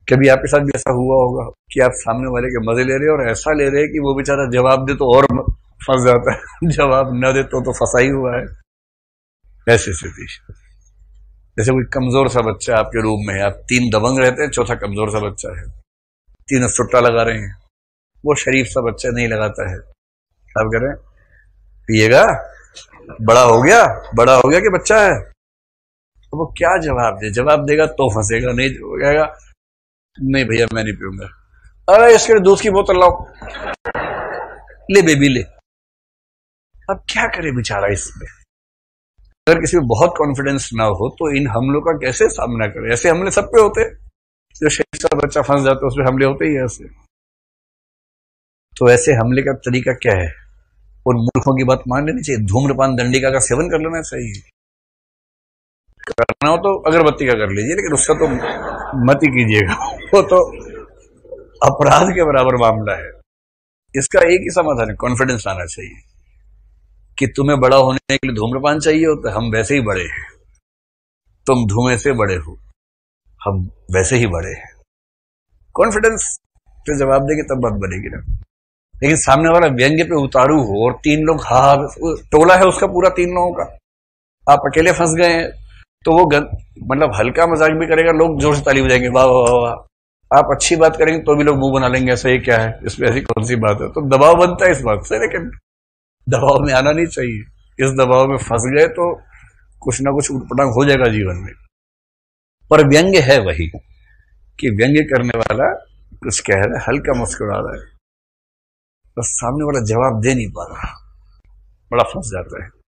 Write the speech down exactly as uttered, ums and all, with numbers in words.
कभी आपके साथ भी ऐसा हुआ होगा कि आप सामने वाले के मजे ले रहे हो और ऐसा ले रहे हैं कि वो बेचारा जवाब दे तो और फंस जाता है, जवाब न दे तो तो फंसा ही हुआ है। ऐसी स्थिति, जैसे कोई कमजोर सा बच्चा आपके रूम में है, आप तीन दबंग रहते हैं, चौथा कमजोर सा बच्चा है, तीनों सुट्टा लगा रहे हैं, वो शरीफ सा बच्चा नहीं लगाता है, आप कह रहे हैं पिएगा, बड़ा हो गया, बड़ा हो गया कि बच्चा है, तो वो क्या जवाब दे? जवाब देगा तो फंसेगा, नहीं कहेगा नहीं भैया मैं नहीं पीऊंगा, अरे इसके लिए दूध की बोतल लाओ, ले बेबी ले। अब क्या करे बेचारा इसमें? अगर किसी में बहुत कॉन्फिडेंस ना हो तो इन हमलों का कैसे सामना करे? ऐसे हमले सब पे होते, जो शरीफ सा बच्चा फंस जाता है उसमें हमले होते ही ऐसे। तो ऐसे हमले का तरीका क्या है? उन मूर्खों की बात मान लेनी चाहिए, धूम्रपान दंडिका का सेवन कर लेना चाहिए, करना हो तो अगरबत्ती का कर लीजिए, लेकिन उसका तो मत ही कीजिएगा, वो तो अपराध के बराबर मामला है। इसका एक ही समाधान है, कॉन्फिडेंस आना चाहिए कि तुम्हें बड़ा होने के लिए धूम्रपान चाहिए होता है, हम वैसे ही बड़े हैं, तुम धुएं से बड़े हो, हम वैसे ही बड़े हैं। कॉन्फिडेंस पे जवाब देंगे तब बात बनेगी ना। लेकिन सामने वाला व्यंग्य पे उतारू हो और तीन लोग हा हा, टोला है उसका पूरा तीन लोगों का, आप अकेले फंस गए हैं, तो वो मतलब हल्का मजाक भी करेगा, लोग जोर से ताली बजाएंगे, वाह वाह वाह। आप अच्छी बात करेंगे तो भी लोग मुंह बना लेंगे, ऐसा ये क्या है, इसमें ऐसी कौन सी बात है। तो दबाव बनता है इस बात से, लेकिन दबाव में आना नहीं चाहिए। इस दबाव में फंस गए तो कुछ ना कुछ उटपटांग हो जाएगा जीवन में। पर व्यंग्य है वही कि व्यंग्य करने वाला कुछ कह रहा है, हल्का मुस्कुरा रहा है, बस सामने वाला जवाब दे नहीं पा रहा, बड़ा फंस जाता है।